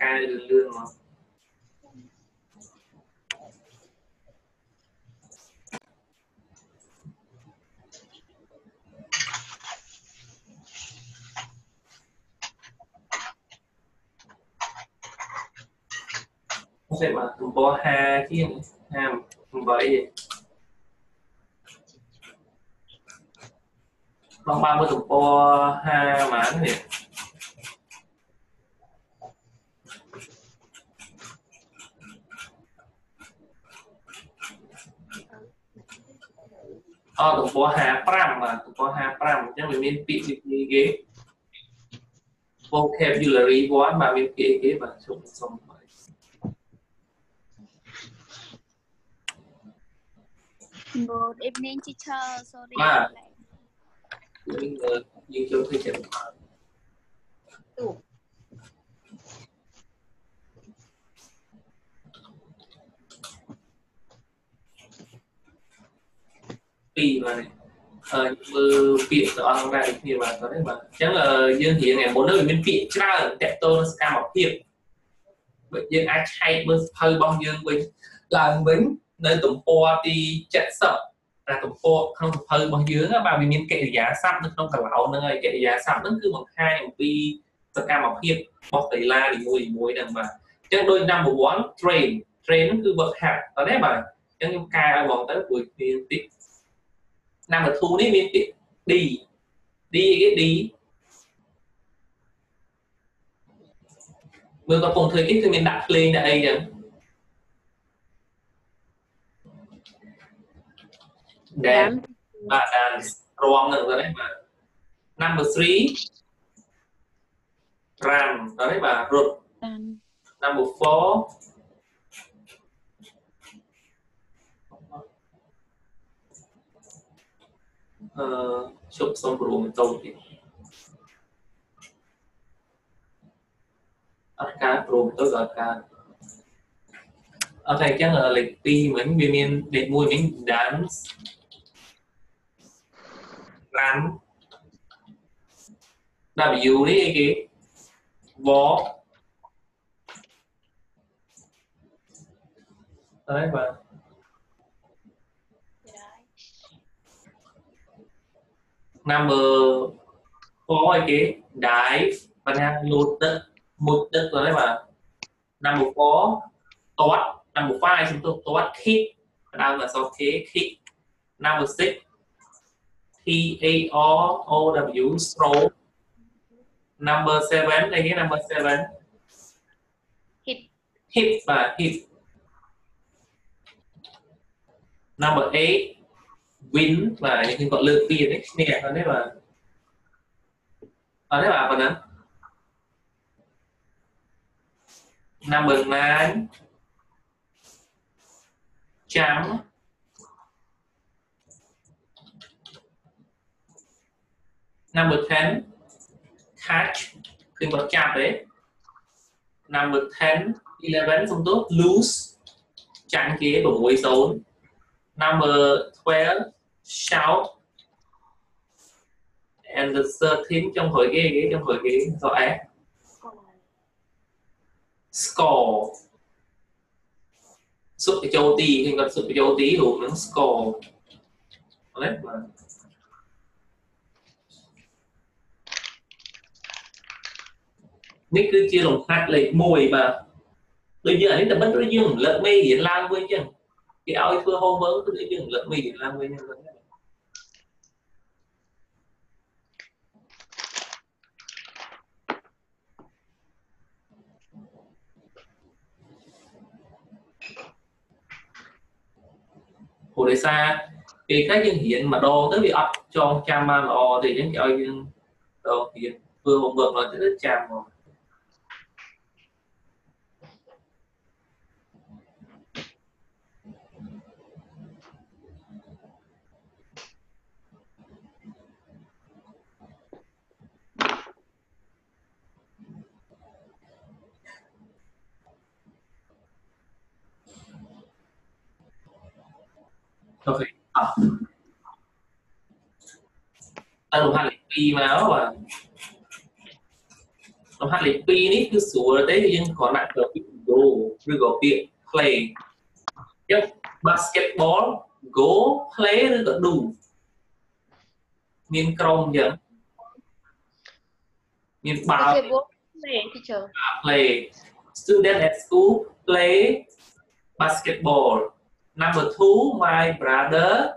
cài lương mà không phải mà tụi bò ha chứ ham vậy bằng 30 tụi bò ha mà thì tụi bò ha pram mà tụi bò ha pram chứ mình miễn bị gì ghế vocabulary vốn mà miễn ghế mà xong Good evening, teacher. Sorry. Mình như cho thầy chậm vì mà mưa biển ở đây thì mà có đấy mà chắc là dương thì ngày muốn nơi bên biển ra đẹp tôn scam học hiệp bệnh nhân ai hay bơ hơi bong dương mình là mình nơi tụm po đi chạy sợ là tụm po không hơi bong dương á bà vì miếng kệ giá sắp nó không cả lão nữa rồi kệ giá sắp nó cứ một hai một pi scam học hiệp bọc tẩy la thì mùi đằng mà chắc đôi năm một quán train nó cứ bậc hạt ở đấy mà chắc như ca bọn tới buổi tiệc năm mà thu đấy miếng tiệc đi mới có cùng thời tiết thì mình đặt lên là đây rồi đàn và đàn rong nữa đấy mà number 3 ram đó đấy mà rụt number 4 chụp xong rồi mình tông thì cá rồi tôi gọi cá ở đây chắc là lịch ti mình miền để mua những dance run W đấy cái vó đấy và number 4 cái đáy và đang lột đất một đất rồi đấy mà number 4 toát number 5 chúng tôi toát kick đang là sau thế kick number 6 T-A-R-O-W stroke number 7 đây cái number 7 hit và hit number 8 win và những cái gọi lượng tiền đấy nè ở đấy mà ở đấy mà phầnนั้นnumber 9 trắng number 10 catch khi mà chạm đấy number 10 11 xong tốt lose trắng kế của mũi xấu number 12 shout and the 13 trong hồi ghế rõ score sút cái châu tí thì còn sút cái châu tí đủ nó score đấy mà nick cứ chia lòng hạt lấy mùi mà bây giờ ấy là bắt đối dương lợn mê hiện lang với chứ cái áo phơ hôm vỡ cứ đối dương lợn mê hiện lang với nhau hồi đấy xa thì các dân hiện mà đo tới bị ấp cho cha ma lò thì những cái dân đo hiện vừa hôm vợ là rất chạm rồi ok ta dùng hai lịch pi máu và Trong hát lịch pi ní cứ sủa đấy nhưng còn lại là go rồi có việc play tiếp basketball go play rồi có do miền Krong nhớ miền bao play student at school play basketball. Number 2 my brother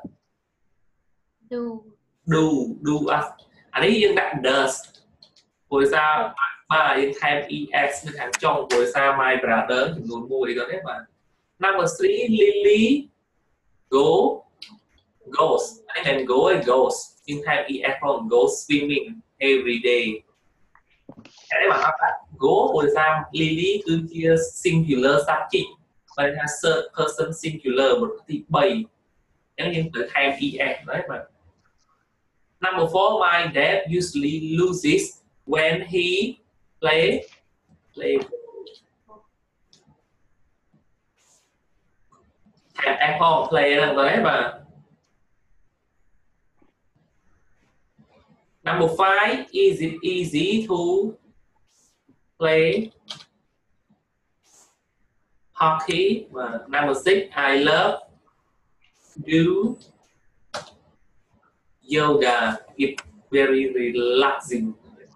do anh ấy dương đặt does rồi sao mà in time ex với hàng trong rồi sao my brother thì luôn mùi đó đấy mà. Number 3 Lily goes anh em go and goes in time ex from go swimming every day cái đấy mà các bạn go rồi sao Lily cứ chia singular subject và là third person singular một tí bày giống như từ time ex đấy mà. Number 4 my dad usually loses when he play Apple play là đấy mà. Number 5 is it easy to play hockey và number 6 I love do yoga it's very relaxing.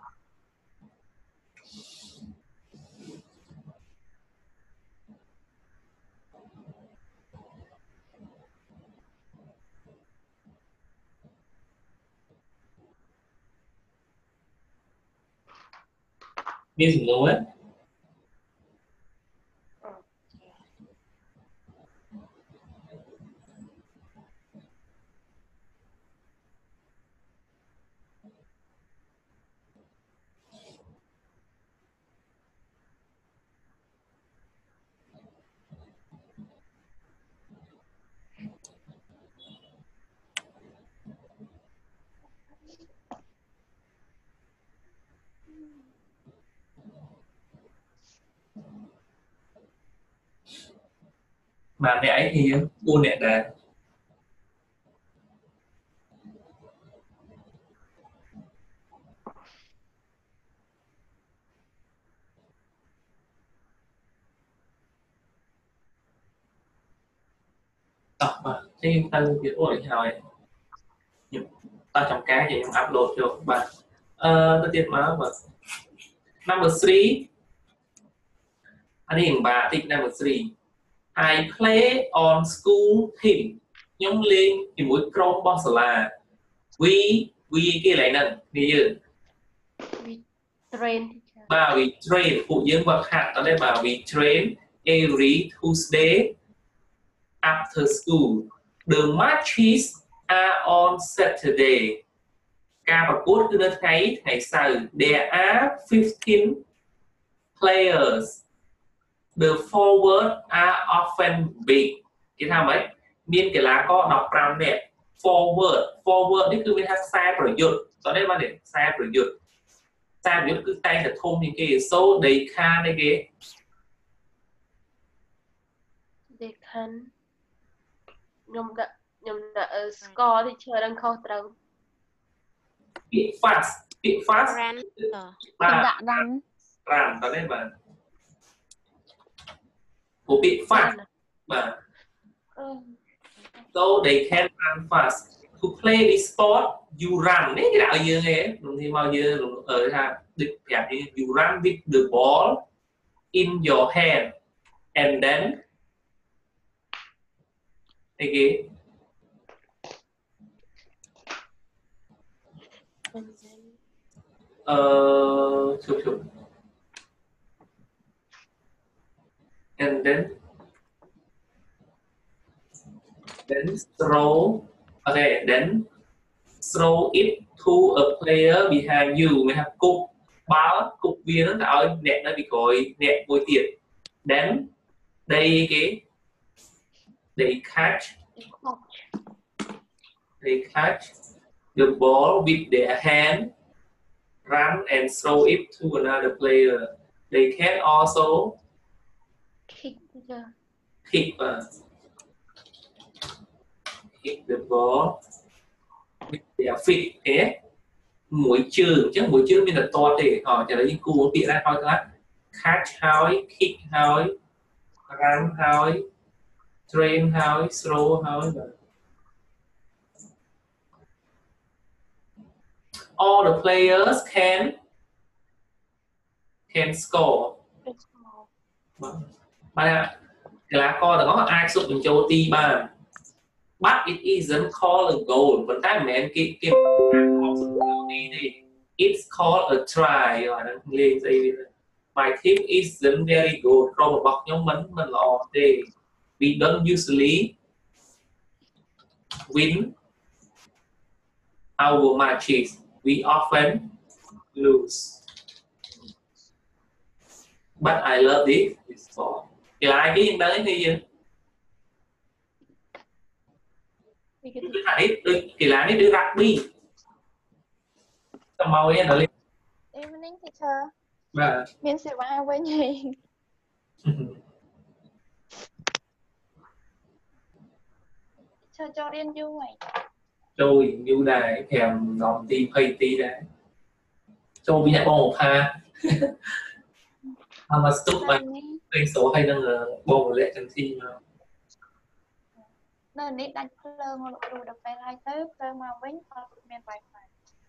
Biết gì đâu ấy. Mà mẹ ấy thì buôn mẹ đà mà cái tăng cái ổi hỏi ta trong cái thì em upload cho bạn tất nhiên mà number 3 anh ấy bà thích number 3 I play on school team nhóm lên thì mỗi trong boss là we cái này nè như vậy bà we train phụ dưỡng vật hạt ở đây bà we train every Tuesday after school the matches are on Saturday ca và cốt cứ đến ngày sau there are 15 players the forward are often big cái thằng ấy miên cái lá có đọcram đẹp forwardนี่คือเป็นทักษะประยุทธ์ตอนนี้มาเนี่ยทรายประยุทธ์คือtay là thôn những cái số đầy kha này cái they can nhom đã score thì chơi đang khâu trâu big fast run tao đây mà của big fast mà so they can run fast to play this sport you run đấy cái đạo gì nghe đúng thì bao giờ ở ha được đẹp như you run with the ball in your hand and then again chụp and then throw it to a player behind you mình have cục viên nó tạo nẹt nó bị còi nẹt môi tiệt then they catch the ball with their hand run and throw it to another player they can also kick the ball with their feet mũi chữ chứ mũi chữ mình là to thì họ chỉ là những cú bị ra thôi thôi catch hỏi kick hỏi run hỏi train hỏi throw hỏi all the players can score bạn cái lá co là có ai giúp mình cho ti bàn but it isn't called a goal vẫn tại mẹ cái it's called a try rồi nó lên gì my team isn't very good trong một bậc nhóm mình lò thì we don't usually win our matches we often lose but I love this sport thì ai cái đấy thì gì cái lá này đưa rugby tao mau ấy nó lên Evening teacher. và Miễn sẽ vào với nhỉ. Cho riêng vui vậy. trôi như này thèm đòn ti pay ti đấy trôi bị nhặt bom một pha mà stop mà cái số hay đang bom lệ chân thi mà Nên đi đánh lơ mà đồ đập phải lại tới lơ mà với họ men vài phải.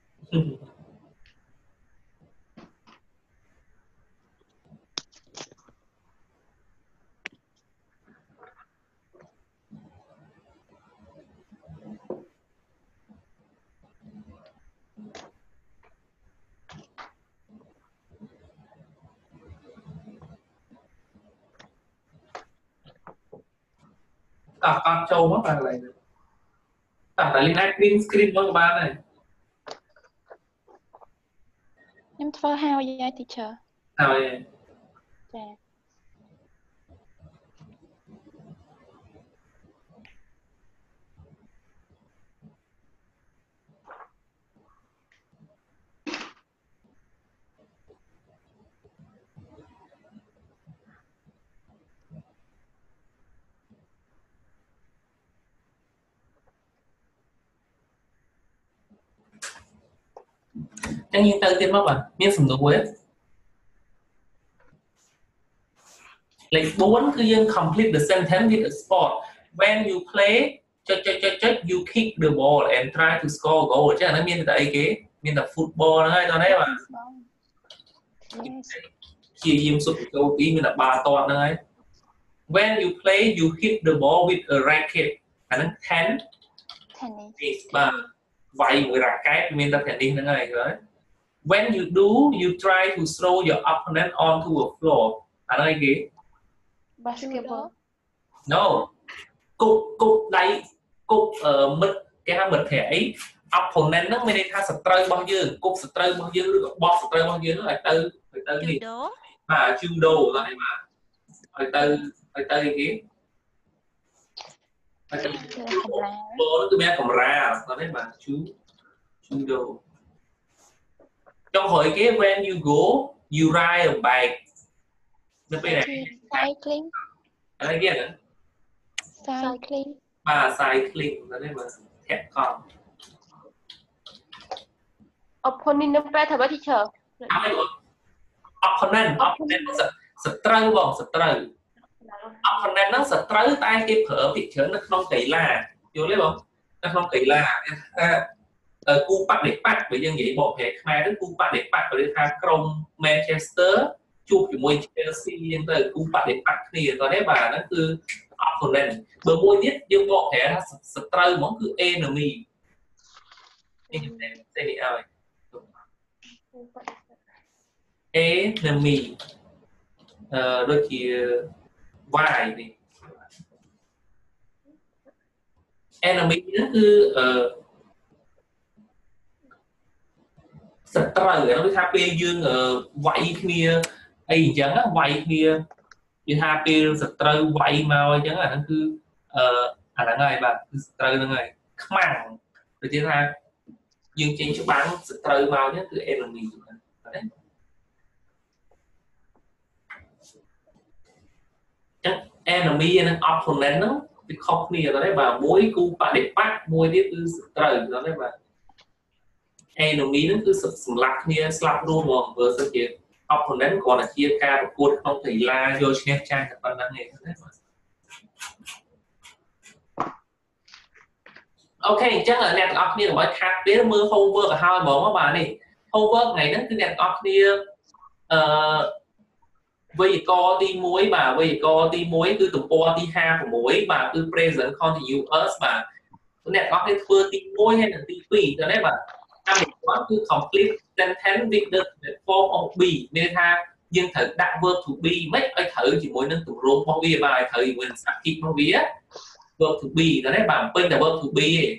con trâu mất là này tại lên green screen thôi các bạn này Em thơ hao vậy teacher. rồi Dạ. chẳng nhiên tới tiếp mất à miếng sầm đồ quế lệnh 4 cư dân complete the sentence with a sport when you play you kick the ball and try to score a goal chứ là nó miên tại cái miên là football đấy tao đấy mà chia diêm sụp câu tí miên là ba toàn đấy when you play you hit the ball with a racket nó tennis và vay người racket miên ta tennis nữa này đấy when you do you try to throw your opponent onto a floor nó cái Basketball. No, cục đây cục mid cái hai mid thẻ ấy opponent nó mới đây tha sập trơi bao nhiêu cục sập trơi bao nhiêu được box sập trơi bao nhiêu nó lại từ gì mà judo lại mà lại từ cái nó cứ bé cầm ra nó đấy mà judo trong hồi cái when you go you ride a bike nó bên này Cycling. Cái kia nữa Cycling. Và cycling nó đây mà thẹn con opponent nó phải thật teacher opponent sập trâu bọn sập trâu opponent nó sập trâu tay cái phở thị trường nó không kỳ là vô lấy không nó không kỳ là cu bắt để bắt bởi dân vậy bộ hệ khai đến cu bắt để bắt ở đây tha Chrome Manchester chụp chỉ môi Chelsea nhưng tới cu bắt để bắt thì có đấy bà nó cứ opponent bởi môi nhất nhưng bộ hệ là sập trâu món cứ enemy enemy đôi khi vài thì enemy nó cứ sật trời nó mới happy dương vậy kia ấy chẳng á vậy kia như happy sật trời vậy màu chẳng là nó cứ là ngày bà sật trời là ngày khăng rồi thứ hai dương trên cho bán sật trời màu nhé cứ enemy đấy enemy and opponent nó cái company ở đấy bà mỗi cu bạn để bắt mỗi tiếp từ trời đó đấy bà enemy ហ្នឹងគឺសម្លាប់គ្នាស្លាប់រួមហ្មង versus ជា opponent គាត់តែជាការប្រកួតក្នុងកីឡាយកឈ្នះចាញ់តែប៉ុណ្្នឹងឯងណាអូខេអញ្ចឹងអ្នកទាំងអស់គ្នាដើម្បីខាត់ពេលមើល homework ឲ្យហើយហ្មងបាទនេះ homework ថ្ងៃហ្នឹងគឺអ្នកទាំងអស់គ្នាវេយ្យាករណ៍ទី1បាទវេយ្យាករណ៍ទី1គឺទំព័រទី56បាទគឺ present continuous បាទអ្នកទាំងអស់គ្នាធ្វើទី1ហើយនិងទី2ទៅនេះបាទកម្មវិធីគឺ complete sentence with the form of be មានថាយើងត្រូវដាក់ verb to be មិនឲ្យត្រូវជាមួយនឹងទម្រង់របស់វាបាទឲ្យត្រូវជាមួយនឹងសក្តិរបស់វា verb to be ទៅនេះបាទពេញតែ verb to be ឯង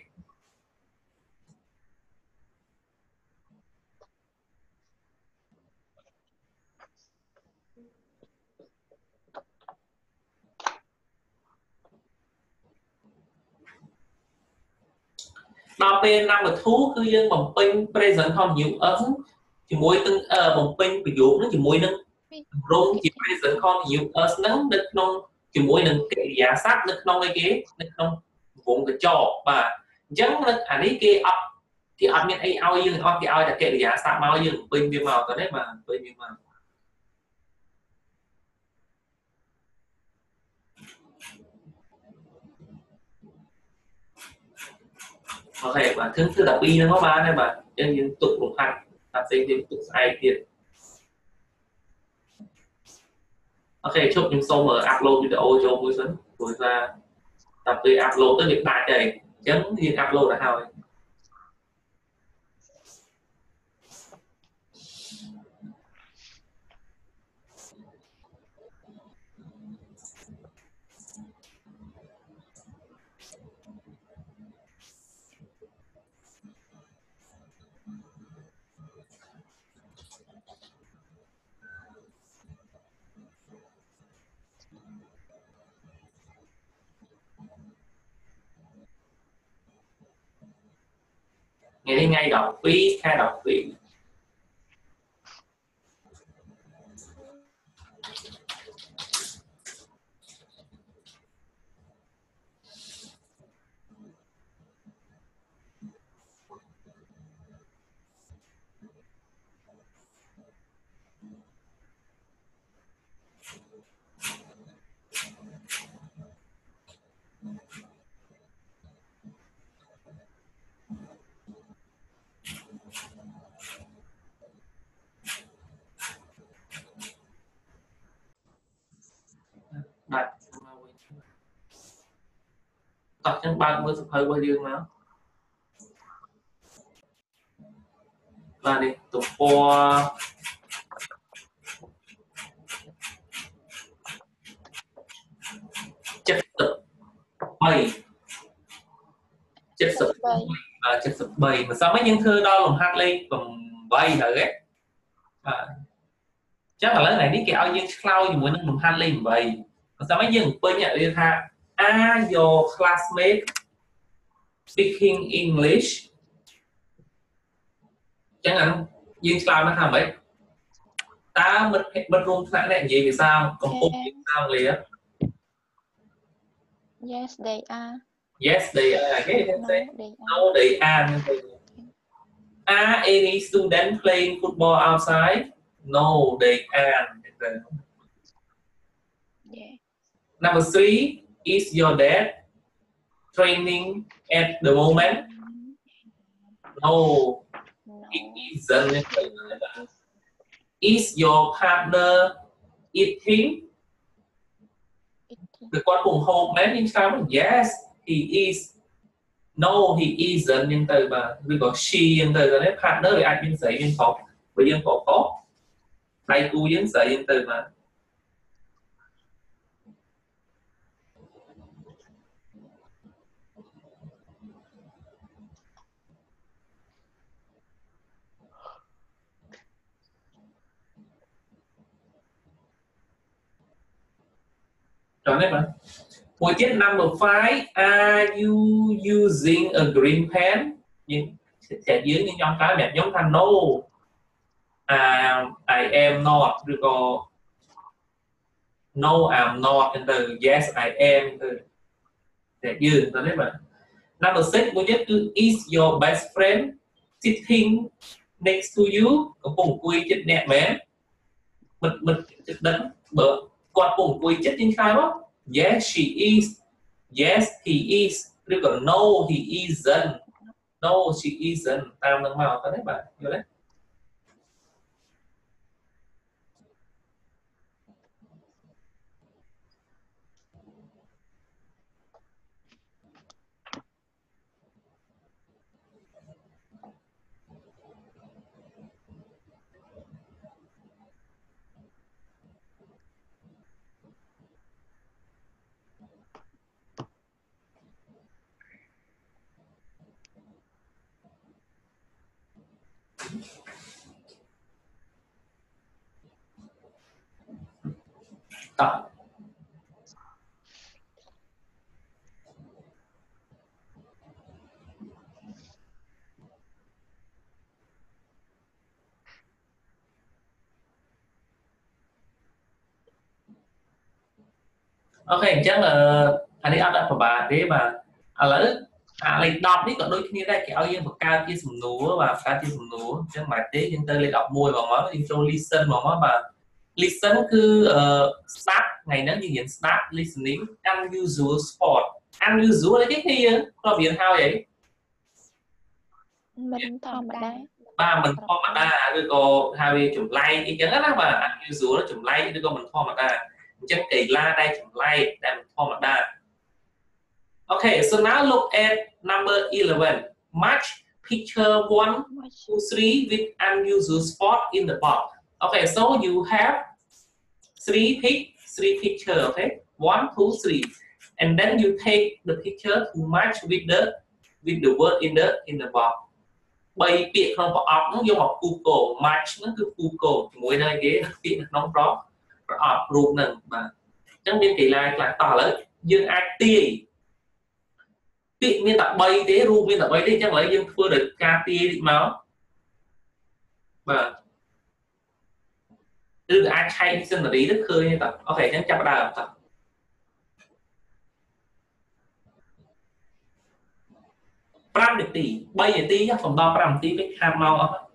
ដល់ពេល number 2 គឺយើងបំពេញ present continuous ជាមួយនឹងបំពេញប្រយោគនឹងជាមួយនឹងទម្រង់ជា present continuous ហ្នឹងនៅក្នុងជាមួយនឹងកិរិយាសព្ទនៅក្នុងអីគេនៅក្នុងវងកញ្ចក់បាទអញ្ចឹងអានេះគេអត់មានអីឲ្យយើងអត់គេឲ្យតែកិរិយាសព្ទមកយើងបំពេញវាមកទៅនេះបាទបំពេញវាមកអូខេបាទធ្វើ12ហ្នឹងមកបានហើយបាទអញ្ចឹងយើងទុករំខាត់ថាផ្សេងទៀតទុកស្អែកទៀតអូខេជប់ខ្ញុំសូមអាប់ឡូតវីដេអូចូលមួយសិនព្រោះថាតែពេលអាប់ឡូតទៅវាដាច់ហើយអញ្ចឹងយើងអាប់ឡូតទៅហើយថ្ងៃនេះថ្ងៃ12ខែ12បាទតោះចឹងបើកមើលសភៅរបស់យើងមកបាទនេះទំព័រ73ម្សិលមិញយើងធ្វើដល់លំហាត់លេខ8ទៅហ៎បាទចឹងឥឡូវថ្ងៃនេះគេឲ្យយើងឆ្លើយជាមួយនឹងលំហាត់លេខ8ម្សិលមិញយើងពេញវាថា Are your classmates speaking English ចឹងអានោះយើងឆ្លើយមកថាម៉េចតើមិត្តរួមថ្នាក់អ្នកនិយាយភាសាកំពុងនិយាយភាសាអង់គ្លេស Yes they are Yes they are okay no they are Are any student playing football outside No they aren't yeah. Number 3 Is your dad training at the moment No it isn't Is your partner eating the គាត់ពងហូបមែនយើងឆ្លើយ Yes he is No he isn't ហ្នឹងទៅបាទឬក៏ she ហ្នឹងទៅតែ partner វាអាចមានស្រីមានប្រុសបើយើងប្រុសដៃគូយើងស្រីហ្នឹងទៅបាទចាំនេះបាទមួយទៀត number 5 Are you using a green pen យើងតែយើងខ្ញុំឆ្លើយបែបខ្ញុំថា No I am not ឬក៏ No I'm not ទៅ Yes I am ទៅតែយើងទៅនេះបាទ number 6មួយទៀតគឺ Is your best friend sitting next to you កំពុងអង្គុយជិតអ្នកមែនមិនដឹងបើគាត់កំពុងអង្គុយជិតយើងឆ្លើយមក yes she is yes he is ឬក៏ no he isn't no she isn't តាមនឹងមកទៅទេបាទយល់ទេតោះអូខេអញ្ចឹងអានេះអត់ប្របាទេបាទឥឡូវអាលេខ10នេះក៏ដូចគ្នាដែរគេឲ្យយើងបង្កើតជាសំណួរបាទបង្កើតជាសំណួរអញ្ចឹងបាទទេយើងទៅលេខ11ហ្មងមកយើងចូល listen ហ្មងមកបាទ listen គឺស្ដាប់ថ្ងៃហ្នឹងយើងរៀនស្ដាប់ listening unusual sport unusual អីគេគ្នាយើងធ្លាប់រៀនហើយអីមិនធម្មតាបាទមិនធម្មតាឬក៏ហៅវាចម្លែកអីចឹងណាបាទ unusual ចម្លែកឬក៏មិនធម្មតាអញ្ចឹងកីឡាដែលចម្លែកដែលមិនធម្មតា Okay, so now look at number 11. Match picture 1, 2, 3 with unusual spot in the box. Okay, so you have three picture. Okay, 1, 2, 3, and then you take the picture to match with the word in the box. 3 ពាក្យក្នុងប្រអប់នោះយកមកគូកូ match ហ្នឹងគឺគូកូជាមួយនឹងគេពាក្យនៅក្នុងប្រអប់រូបហ្នឹងបាទអញ្ចឹងមានកីឡាខ្លះតោះឥឡូវយើងអាចទាយពាក្យមានតែ3ទេរូបមានតែ3ទេអញ្ចឹងឥឡូវយើងធ្វើដោយការទាយតិចមកបាទឬអាចឆែក dictionary ទៅឃើញទេអូខេអញ្ចឹងចាប់ផ្ដើមតោះ5នាទី3នាទីសំដល់5នាទីពេកខាត់មកអស់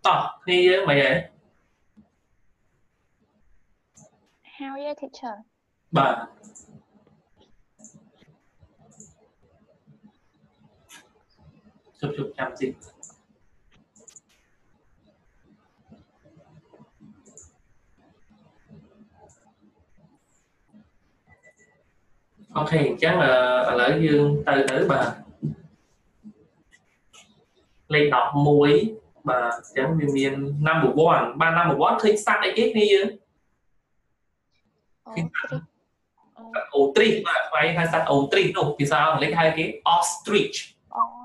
tỏ thì mày ấy How are you, teacher? bà chụp chăm gì ok chắc là lỡ dương từ từ bà lên đọc muối bà chẳng miền năm bộ bón 3 năm bộ bón thích sát đấy chết đi chứ ostrich mà phải hay sát ostrich đâu vì sao lấy hai cái ostrich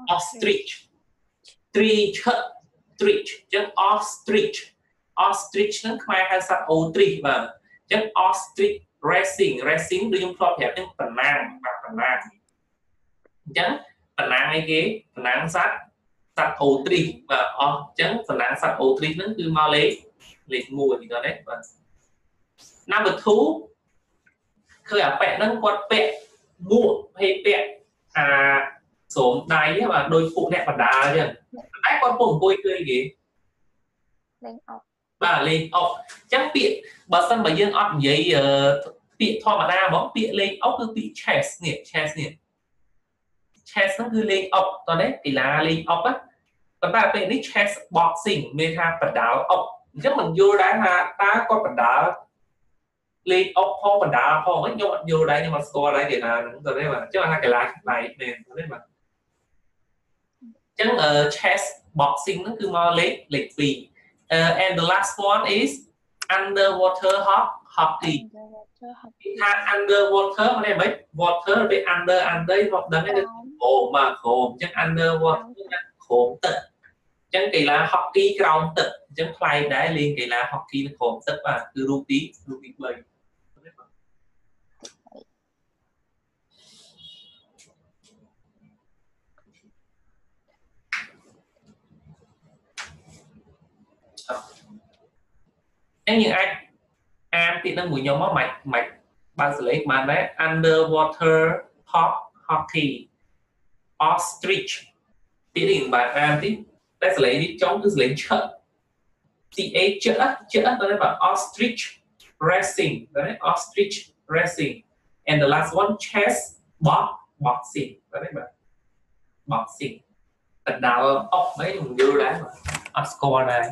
chứ ostrich nó khai hay sát ostrich và chứ ostrich racing đưa chúng tôi theo những phần nàng chẳng phần nàng ấy cái phần nàng sát ostrich và chẳng phần nàng sát ostrich nó cứ mau lấy mùi thì đó đấy và number 2 คือแปะนั่งกดแปะบวกให้แปะสวมไดvà đôi phụ nẹt bản đá chứ ai con bổng bôi cười gì bà lên ốc chắc bị bà sân bà dương ốc giấy bị thọ mà đa bóng bị lên ốc cứ bị chest nó cứ lên ốc to đấy thì là lên ốc á còn ta bị ní chest boxing meta bản đá ốc chắc mình vô đá ha ta có bản đá lên ốc phong bản đá phong ấy nhưng mà vô đây nhưng mà score đây thì là rồi đấy mà chứ là cái lá này nè đấy mà chẳng chess boxing nó cứ mau lấy lịch vì and the last one is underwater hockey underwater ở đây mấy water với under hoặc đấm cái ồ mà khổm chẳng underwater khổm tận chẳng kỳ là hockey ground tận chẳng play đá liên kỳ là hockey nó khổm tận và từ rugby play nếu như anh thì nó mùi nhóm máu mạch bạn xử lý mà đấy underwater hockey ostrich tí định bạn anh tí đã xử lý đi chống cứ xử lý chợ thì chợ đó đấy bảo ostrich racing đấy ostrich racing and the last one chess boxing đó đấy bảo boxing tận đạo ốc mấy mình đưa đá mà score này.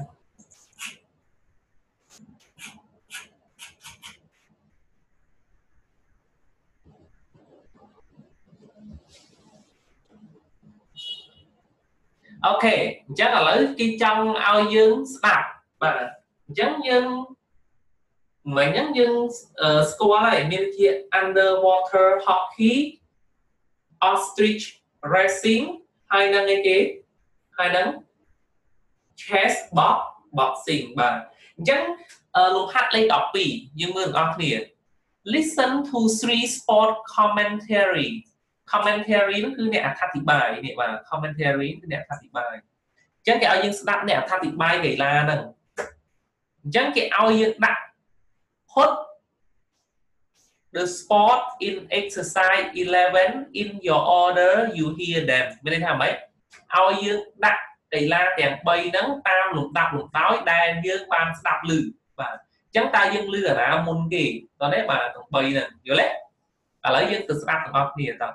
Ok, chắc là lấy cái trong ao dương đạp và giống như mấy nhân dân score này nên kia underwater hockey ostrich racing hai năng cái kế hai năng chess boxing và giống lúc hát lên đọc bì nhưng mà ngọc nè listen to 3 sport commentary nó cứ nè thắt thị bài nè và commentary nè thắt thị bài chẳng cái ao dương đặt nè thắt thị bài cái là nè chẳng cái ao dương đặt put the sport in exercise 11 in your order you hear them bên đây làm mấy ao dương đặt cái là đèn bay nắng tam lục nói đàn dương ban đạp lử và chẳng ta dương lừa là môn kỳ đó đấy mà bay nè nhớ lấy à lấy dương từ đạp ngọc nè tập.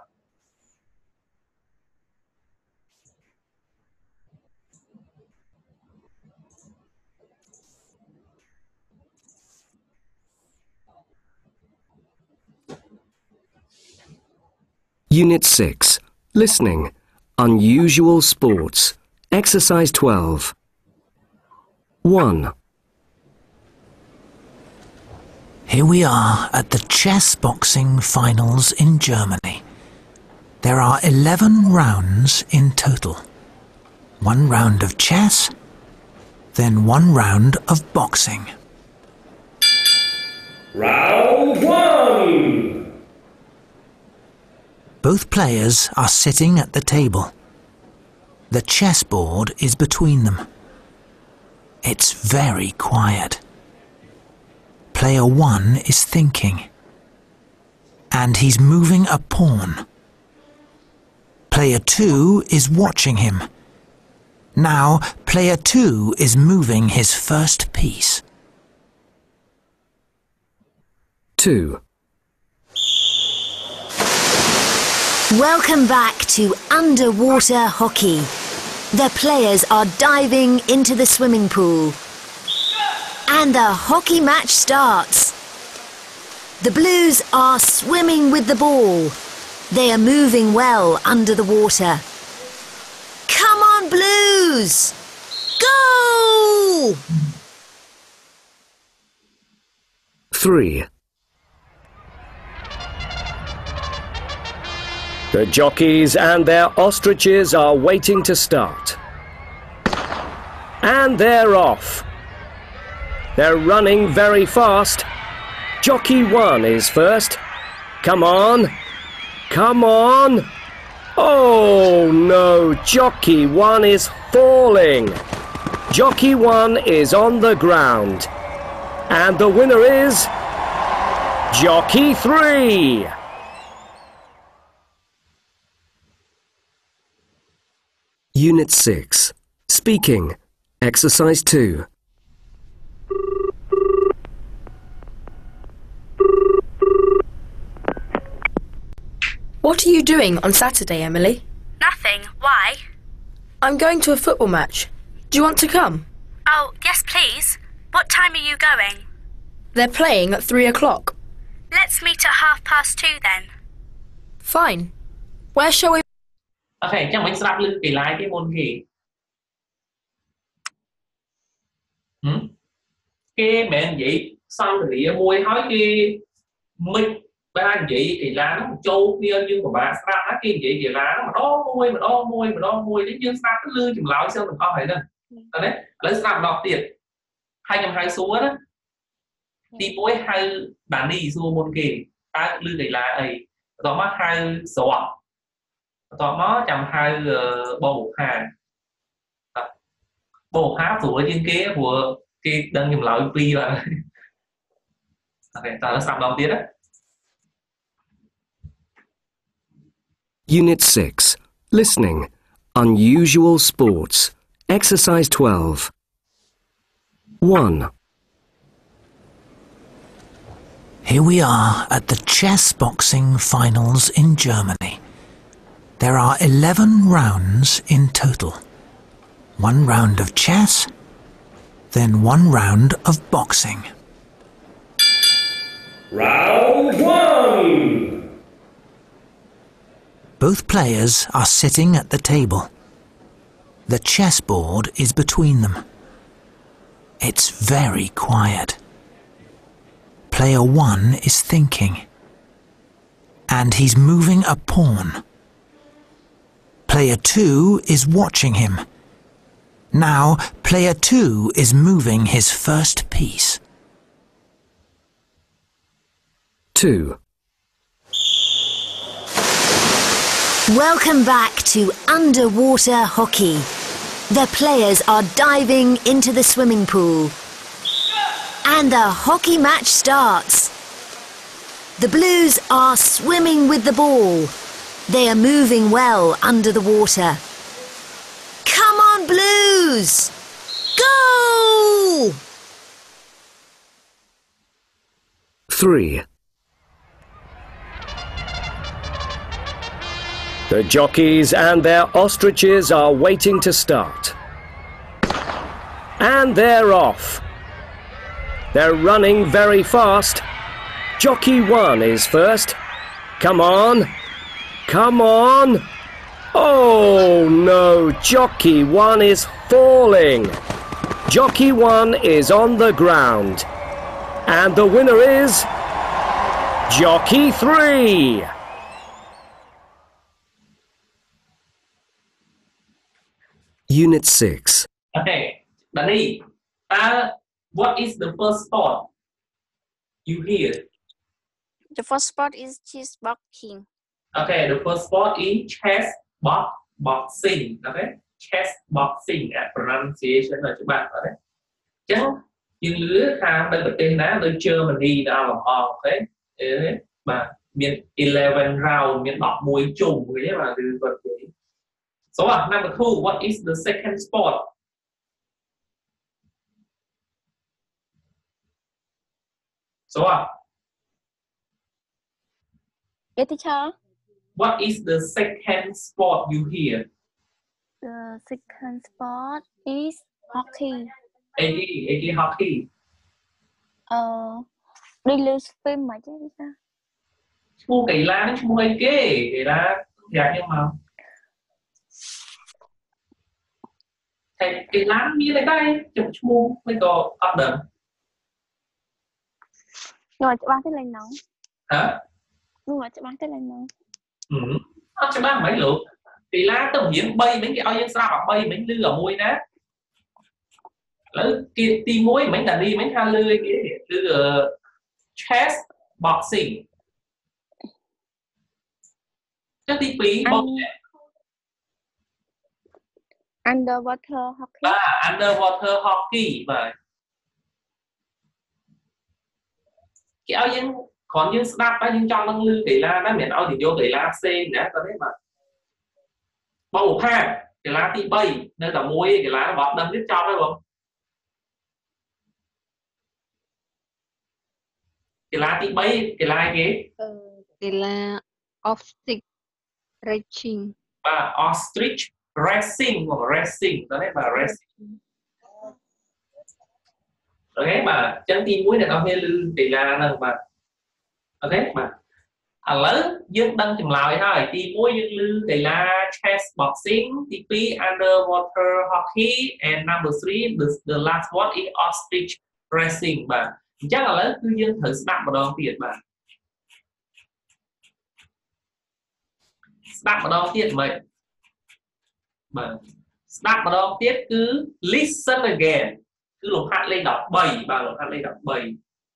Unit 6. Listening. Unusual sports. Exercise 12. 1. Here we are at the chess boxing finals in Germany. There are 11 rounds in total. 1 round of chess, then 1 round of boxing. Round 1! Both players are sitting at the table. The chessboard is between them. It's very quiet. Player 1 is thinking. And he's moving a pawn. Player 2 is watching him. Now, player 2 is moving his first piece. 2. Welcome back to underwater hockey. The players are diving into the swimming pool. And the hockey match starts. The Blues are swimming with the ball. They are moving well under the water. Come on, Blues! Go! 3. The jockeys and their ostriches are waiting to start. And they're off. They're running very fast. Jockey 1 is first. Come on. Come on. Oh no, Jockey 1 is falling. Jockey 1 is on the ground. And the winner is Jockey 3. Unit 6. Speaking. Exercise 2. What are you doing on Saturday, Emily? Nothing. Why? I'm going to a football match. Do you want to come? Oh, yes, please. What time are you going? They're playing at 3 o'clock. Let's meet at 2:30 then. Fine. Where shall we? Ok, chắc mình sẽ lên kể lại cái môn gì. Cái mẹ vậy xong rồi địa môi hỏi cái mình ba vậy thì là nó châu kia nhưng mà bà sao cái vậy thì là nó mà đo môi đến dương sao cái lư chùm lão sao mình có phải nè đấy lấy sao đọc tiền 2 số đó đi môi 2 đàn đi số môn kỳ ta lư thì là ấy đó mà 2 số đó nó chầm 2 bầu hàng bầu há của trên kế của cái đơn chùm lão pi là ok ta nó sao đọc tiền đó. Unit 6. Listening. Unusual sports. Exercise 12. 1. Here we are at the chess boxing finals in Germany. There are 11 rounds in total. 1 round of chess, then 1 round of boxing. Round 1. Both players are sitting at the table. The chessboard is between them. It's very quiet. Player 1 is thinking. And he's moving a pawn. Player 2 is watching him. Now, player 2 is moving his first piece. 2. Welcome back to underwater hockey. The players are diving into the swimming pool. And the hockey match starts. The Blues are swimming with the ball. They are moving well under the water. Come on, Blues! Go! 3. The jockeys and their ostriches are waiting to start. And they're off. They're running very fast. Jockey 1 is first. Come on. Come on. Oh no, Jockey 1 is falling. Jockey 1 is on the ground. And the winner is Jockey 3. Unit 6. Okay, Danny, what is the first sport you hear? The first sport is chess boxing. Okay, the first sport is chess boxing. Okay, chess boxing. Pronunciation là các bạn ở đấy. Chắc nhưng lứa khám đây bật tên ná tôi chưa mình đi ra làm thế mà miền 11 round miền đọc mùi trùng cái mà từ vật đấy So number 2, what is the second sport? So Yes, teacher. what is the second sport you hear? The second sport is hockey. AG hockey. Đi lưu swim mà chứ sao? Mua kỳ lá nó mua hay kê, kỳ lá dạng nhưng mà thầy kỳ lá như này đây, chụp mua mấy個 order. Rồi cho bán cái lên nấu. Hả? Đúng rồi, cho bán cái lên nấu. Cho bán mấy lượng. Kỳ lá tầm hiển bay mấy cái ao dân sao mà bay mấy lư ở môi ná. Lỡ kia ti muối mấy là đi mấy tha lư cái lư chess boxing. Chắc tí phí bông. Underwater hockey. Underwater hockey vậy. Cái áo dân còn dân snap á dân trong năng lư kỳ la đó miền áo thì vô kỳ la C nè ta thấy mà bầu ha kỳ la tí bay nơi tàu muối kỳ la bọt đâm đít trong đấy không kỳ la tí bay kỳ la cái kỳ la ostrich racing ostrich racing hoặc racing ta thấy mà racing ok mà chân tim muối này tao nghe lư kỳ la nè mà ok mà lớn dương đăng chừng lòi thôi ti muối dương lư kỳ la chess boxing ti pi underwater hockey and number 3 the last one is ostrich racing mà chắc là lớn cứ dương thử snap vào đầu tiên snap vào đầu tiên mà snap vào đầu tiên cứ listen again cứ lục hạt lên đọc 7 và lục hạt lên đọc 7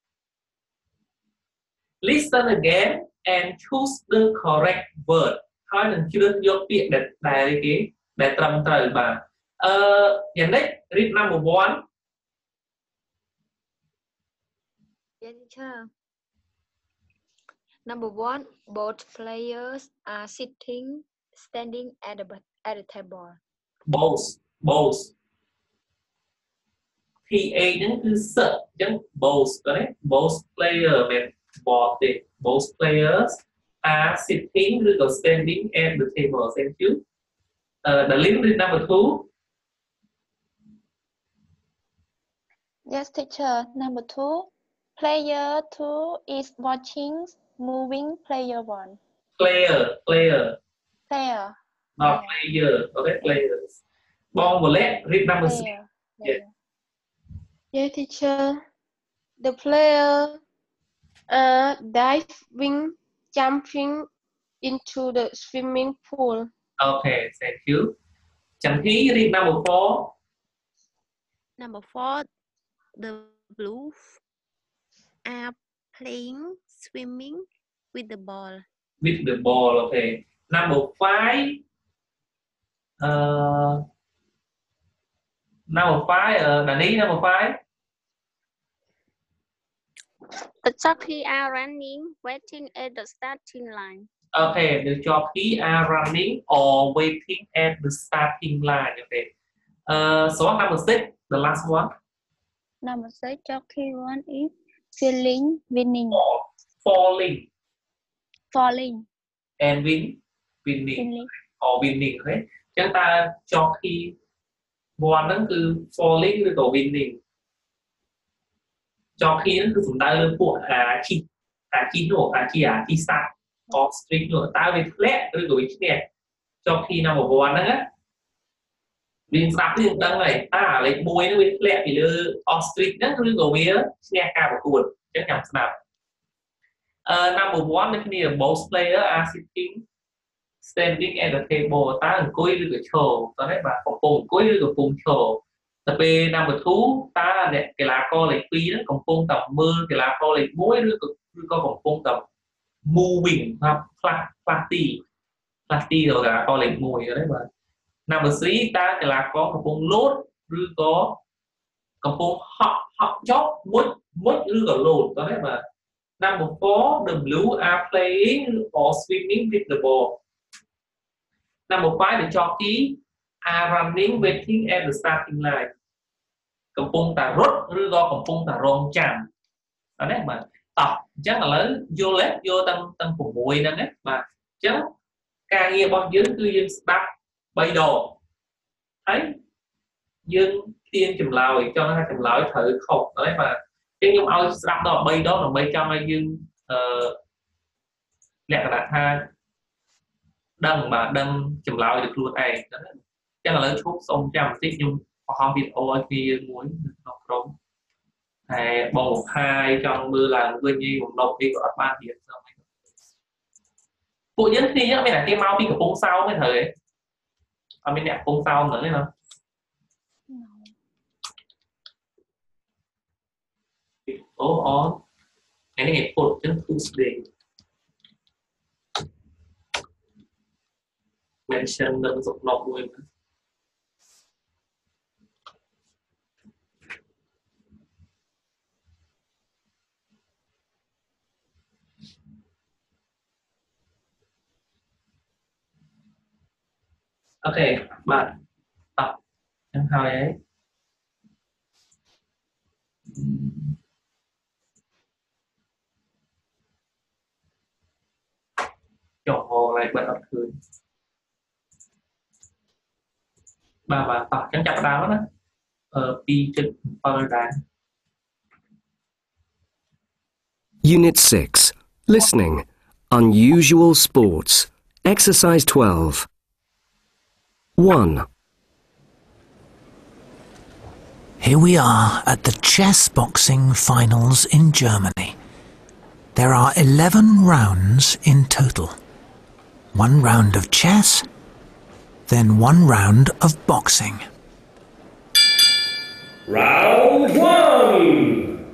listen again and choose the correct word thôi đừng chưa vô việc để trầm trời bà hiện đấy read number 1. Yes, teacher. Number 1, both players are standing at the table. Both thì A những cứ sợ những both đấy both player men both players are sitting or standing at the table. Thank you. The link is number 2. Yes, teacher. Number 2. Player 2 is watching moving player 1. Player. Not player. Okay, players. Ball và let read number 6. Yes. Yeah, teacher. The player are diving, jumping into the swimming pool. Okay, thank you. Chẳng khí read number 4. Number 4, the Blues are playing swimming with the ball. With the ball, okay. Number 5. Number 5, Dani, number 5. The jockey are running, waiting at the starting line. Okay, the jockey are running or waiting at the starting line. Okay. So number 6, the last one. Number 6, jockey 1 is winning. Falling. And winning. Or winning. Okay. Chúng ta jockey 1 nó cứ falling với tổ winning. Jockey nó cứ chúng ta lên của chi start. Ostrich nữa ta về flat với tổ này. Jockey number 1 đó á. Mình sắp lên đăng này ta lấy môi nó với flat thì lơ ostrich đó với tổ bia nghe ca của cuộn chắc nhầm snap. Number 1 nó kia both player are standing at the table ta ngồi với cái chỗ ta nói bà còn cùng ngồi với cái cùng chỗ. Tập number 2 ta này cái là co lấy pi đó còn cùng tập mưa cái là co lấy môi với co còn cùng tập moving hoặc flatty rồi là co lấy môi đấy mà. Number 3 ta cái là có cùng lốt rồi có cùng họ chót mút rồi có lốt đó đấy mà. Number 4, the Blue are playing or swimming with the ball. Number 5 the jockey are running waiting at the starting line កំពុងតែរត់ឬក៏កំពុងតែរងចាំអត់ទេបាទតោះអញ្ចឹងឥឡូវយល់ទេយល់ទាំង6ហ្នឹងណាបាទអញ្ចឹងការងាររបស់យើងគឺយើងស្ដាប់3ដងហើយយើងទាញចម្លើយចង់ថាចម្លើយត្រូវខុសអត់ទេបាទអញ្ចឹងខ្ញុំឲ្យស្ដាប់ដល់3ដងដើម្បីចង់ឲ្យយើងលក្ខណៈថាដឹងបាទដឹងចម្លើយទៅខ្លួនឯងអញ្ចឹងឥឡូវឈប់សូមចាំបន្តិចខ្ញុំបង្ហោះវីដេអូឲ្យគ្នាមួយក្នុងក្រុមហើយបងបង្ហាញចង់មើលឡើងវិញយីបំណុកនេះក៏អត់បានទៀតxongហើយពួកយើងគ្នាមានតែគេមកពីកំពង់សោមទេត្រូវទេអត់មានអ្នកកំពង់សោមហ្នឹងទេណាអូអូថ្ងៃនេះគេពុតចឹង Tuesday mention នឹងសុខនប់មួយអូខេបាទតោះចឹងហើយហីចុះហោឡើងបាត់អត់ឃើញបាទតោះចឹងចាប់ដើមណា2.7 ដែរ Unit 6 Listening Unusual Sports Exercise 12 1. Here we are at the chess boxing finals in Germany. There are 11 rounds in total. 1 round of chess, then 1 round of boxing. Round 1.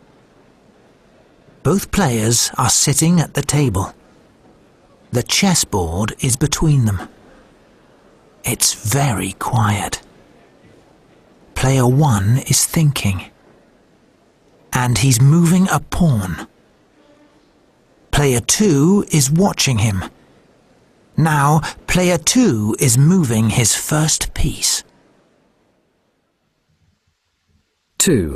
Both players are sitting at the table. The chessboard is between them. It's very quiet. Player 1 is thinking. And he's moving a pawn. Player 2 is watching him. Now, player 2 is moving his first piece. 2.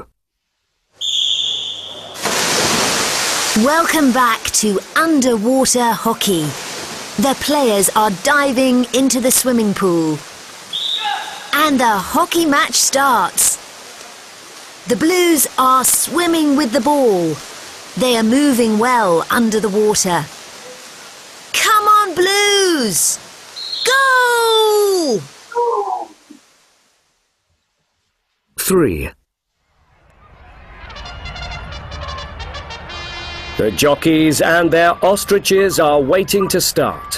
Welcome back to underwater hockey. The players are diving into the swimming pool. And the hockey match starts. The Blues are swimming with the ball. They are moving well under the water. Come on, Blues! Go! 3. The jockeys and their ostriches are waiting to start.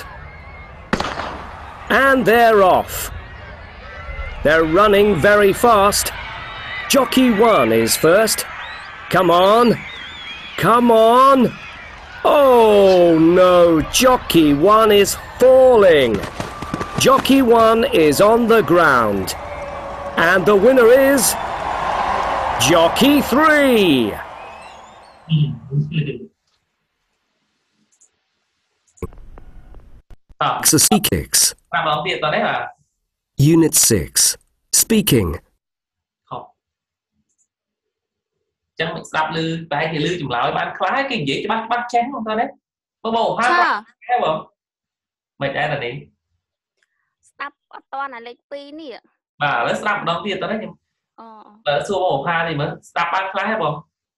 And they're off. They're running very fast. Jockey 1 is first. Come on. Come on. Oh no, Jockey 1 is falling. Jockey 1 is on the ground. And the winner is Jockey 3. Exercise kicks. តាមឡងទៀតតើនេះបាទ Unit 6 Speaking ខុសចឹងមិនស្ដាប់ឮបែរជាឮចម្លើយបានខ្លះគេនិយាយច្បាស់ចេះហ្នឹងតើនេះបងផានហ៎បងមិនដែរតើនេះស្ដាប់អត់តាន់អាលេខ2នេះបាទឥឡូវស្ដាប់ម្ដងទៀតតើនេះខ្ញុំបើសួរបងផាននេះមើលស្ដាប់បានខ្លះហ៎បង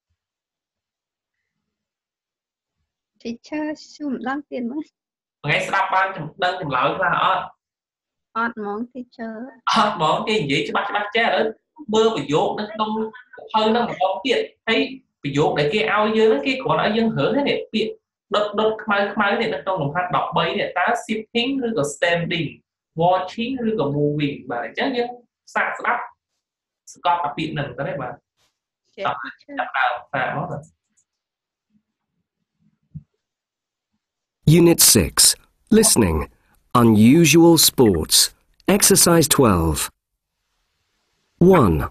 Teacher សួរម្ដងទៀតមើលថ្ងៃស្ដាប់បានដឹងចម្លើយខ្លះអត់អត់ហ្មង teacher អត់ហ្មងគេនិយាយច្បាស់ចេះឥឡូវមើលប្រយោគនៅក្នុងភៅហ្នឹងម្ដងទៀតហើយប្រយោគដែលគេឲ្យយើងហ្នឹងគេគ្រាន់ឲ្យយើងរើសនេះពាក្យដុតខ្មៅនេះនៅក្នុងលំហាត់13នេះតើ sitting ឬក៏ standing watching ឬក៏ moving បាទអញ្ចឹងយើងសាកស្ដាប់ស្កប់អាពាក្យហ្នឹងទៅទេបាទចាប់ដើមសាកមកទៅ Unit 6 Listening Unusual Sports Exercise 12 1.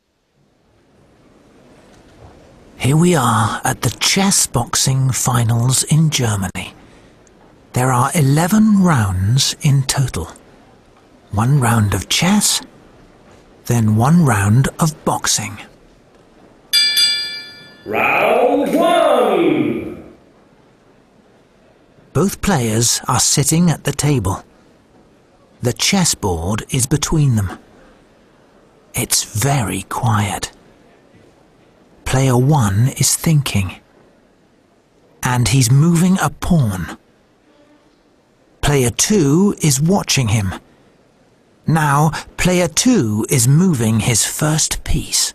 Here we are at the chess boxing finals in Germany. There are 11 rounds in total. one round of chess, then one round of boxing. Round 1. Both players are sitting at the table. The chessboard is between them. It's very quiet. Player 1 is thinking. And he's moving a pawn. Player 2 is watching him. Now, player 2 is moving his first piece.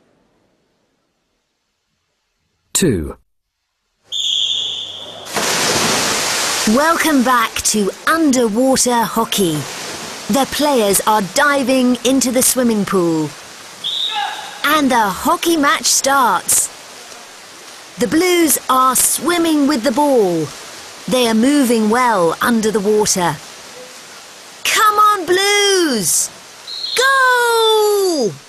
2. Welcome back to underwater hockey. The players are diving into the swimming pool. And the hockey match starts. The Blues are swimming with the ball. They are moving well under the water. Come on, Blues! Go!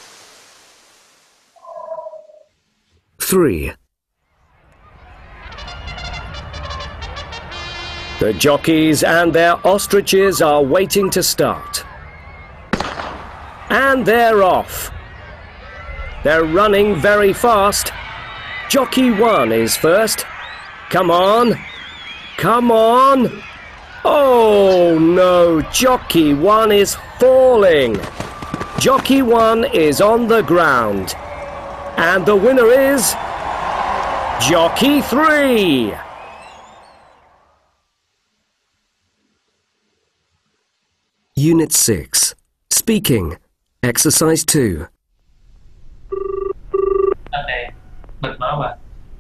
3. The jockeys and their ostriches are waiting to start. And they're off. They're running very fast. Jockey 1 is first. Come on. Come on. Oh no, Jockey 1 is falling. Jockey 1 is on the ground. And the winner is Jockey 3. Unit 6. Speaking. Exercise 2. Okay, bật nó vào.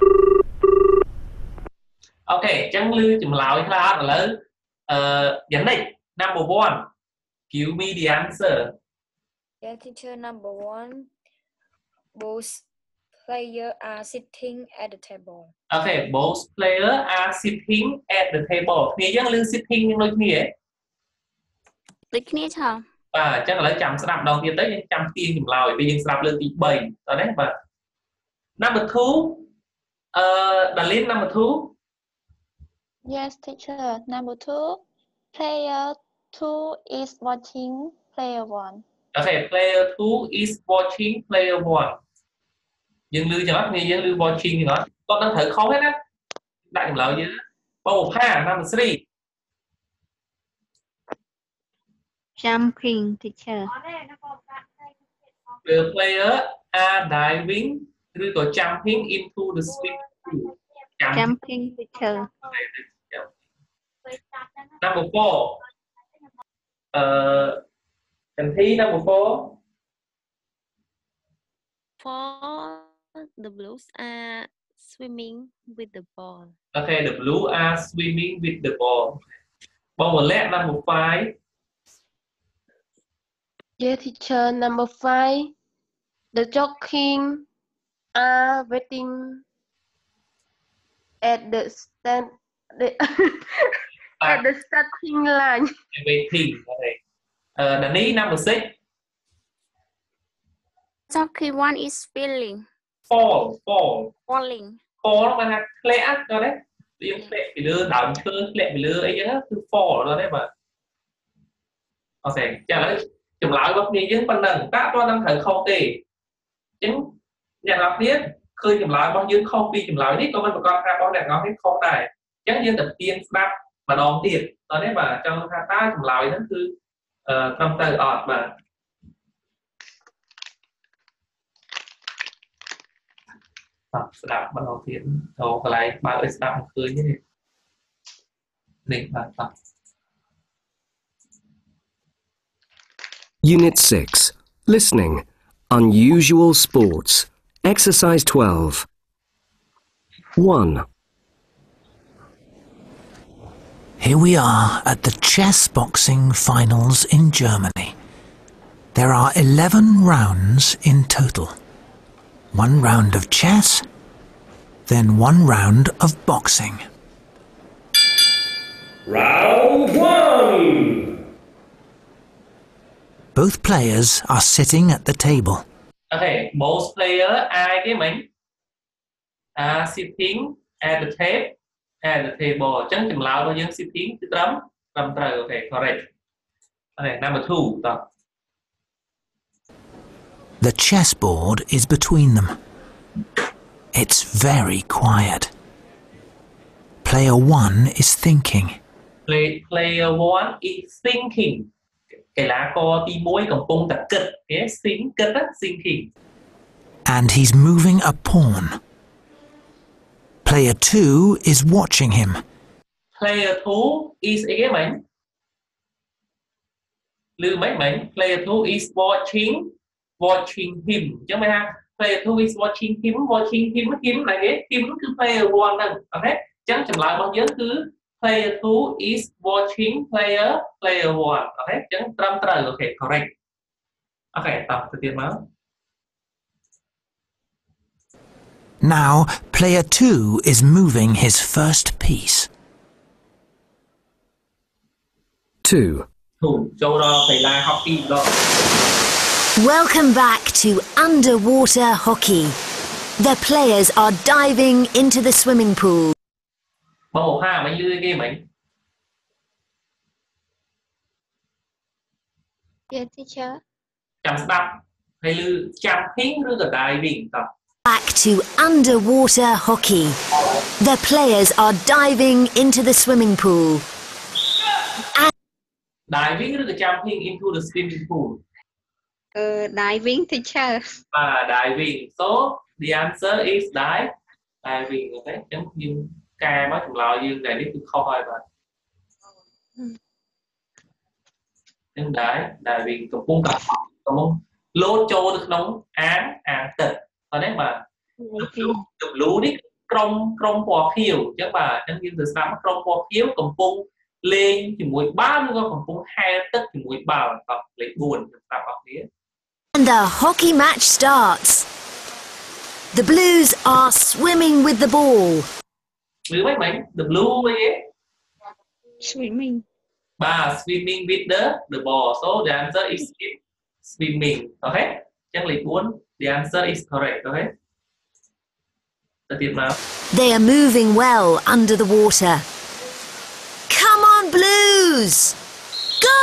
Okay, chẳng lưu chùm lào khá là lớn. Dẫn đi, number 1. Give me the answer. Yeah, teacher, number 1. Both players are sitting at the table. Okay, both players are sitting at the table. Nghe dẫn lưu sitting nhưng đôi nghĩa. ដូចគ្នាឆោ Chắc là lấy chăm sẽ đạp đầu tiên tới nhưng chăm tiên chùm lào. Bây giờ sẽ đạp lên tí 7. Đó đấy mà. Number 2. Darlene, number 2. Yes, teacher. Number 2. Player 2 is watching player 1. Okay, player 2 is watching player 1. Dương lưu cho nó nghe dương lưu watching thì nó con đang thử khó hết á. Đại chùm lào dưới. Bầu 5, number 3. Jumping teacher The player are diving or jumping into the swimming pool. Jumping teacher Number 4. Can he number 4? For the Blues are swimming with the ball. Okay, the blue are swimming with the ball. Ball left number 5. Yeah, teacher, number 5. The jockey are waiting at the stand at the starting line. Waiting. Okay. Danny, number 6. Jockey 1 is falling. Falling. Fall nó là lẽ rồi đấy. Điên lẽ bị lừa đảo cơ lẽ bị lừa ấy á,คือ fall rồi đấy mà. Okay, trả lời chùm lại bất nghi dính phần nâng các toán năng thử không tì chính nhà lập biết khơi chùm lại bao nhiêu không đi chùm lại nít có mình một con ra bao đẹp ngon hết không này chắc như tập tiên đắp mà đòn tiền đó đấy mà cho ta ta chùm lại nó cứ tâm từ ọt mà đạp bắt đầu tiền đầu lại ba ơi đạp một khơi như thế này và tập. Unit 6. Listening. Unusual sports. Exercise 12. 1. Here we are at the chess boxing finals in Germany. There are 11 rounds in total. One round of chess, then one round of boxing. Round 1. Both players are sitting at the table. Okay, both players are sitting at the table. Chẳng chừng lao bao nhiêu sitting từ trấm trời. Okay, correct. Okay, number 2 ត The chessboard is between them. It's very quiet. Player 1 is thinking. Player 1 is thinking កីឡាករទី1កំពុងតែគិតគេ thinking And he's moving a pawn. Player 2 is watching him. Player 2 is អីគេមិញឮមិញ Player 2 is watching him អញ្ចឹងមានថា Player 2 is watching him ណាគេ him គឺ Player 1 ហ្នឹងអូខេអញ្ចឹងចម្លើយរបស់យើងគឺ Player 2 is watching player 1 អូខេអញ្ចឹងត្រឹមត្រូវអូខេ correct អូខេតោះទៅទៀតមក Now, player 2 is moving his first piece. 2. ចូលដល់កីឡា hockey ម្ដង Welcome back to underwater hockey. The players are diving into the swimming pool. បងអូហាមិនលឺគេមិញ Yes, teacher. ចាំស្ដាប់ហើយលឺ jumping ឬក៏ diving តោះ Back to underwater hockey. The players are diving into the swimming pool. diving ឬក៏ jumping into the swimming pool Diving, teacher. Diving so the answer is diving អូខេអញ្ចឹងយើងកែមកចម្លើយយើងតែនេះគឺខុសហើយបាទអញ្ចឹង diving កំពុងលោតចូលទៅក្នុងអាងទឹកអត់ទេបាទ blue នេះក្រុមពណ៌ខៀវអញ្ចឹងបាទអញ្ចឹងយើងទៅស្ដាប់ក្រុមពណ៌ខៀវកំពុងលេងជាមួយបាល់ឬក៏កំពុងហែលទឹកជាមួយបាល់តោះលេខ 4 ស្ដាប់អស់គ្នា And the hockey match starts. The Blues are swimming with the ball. ឬមិន the blue អីគេ Swimming. Swimming with the ball so the answer is swimming អូខេអញ្ចឹងលេខ 4 the answer is correct អូខេទៅទៀតមក They are moving well under the water. Come on, Blues! Go!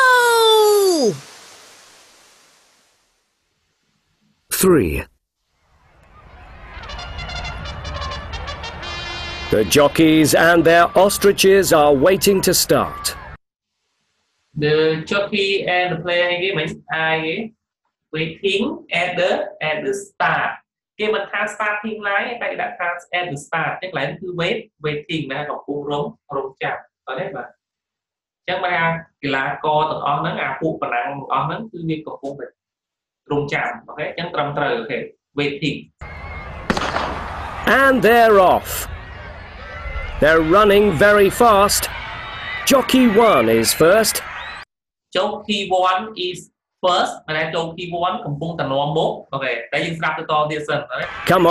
3. The jockeys and their ostriches are waiting to start. The jockey and the player គេមិនអាយ waiting at the start គេមិនថា starting line តែគេដាក់ថា at the start តែកន្លែងគឺ waiting ណាកំពុងរងចាំអត់ទេបាទអញ្ចឹងបើកីឡាករទាំងអស់ហ្នឹងអាពួកបណ្ណាំងទាំងអស់ហ្នឹងគឺវាកំពុងតែរងចាំអូខេអញ្ចឹងត្រឹមត្រូវអូខេ waiting And they're off. They're running very fast. Jockey 1 is first. Jockey 1 is first តែ Jockey 1 កំពុងតែនាំមុខអូខេតែយើងស្ដាប់ទៅតទៀតសិនអូខេ Come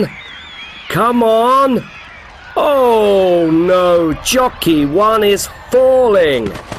on. Oh no, Jockey 1 is falling.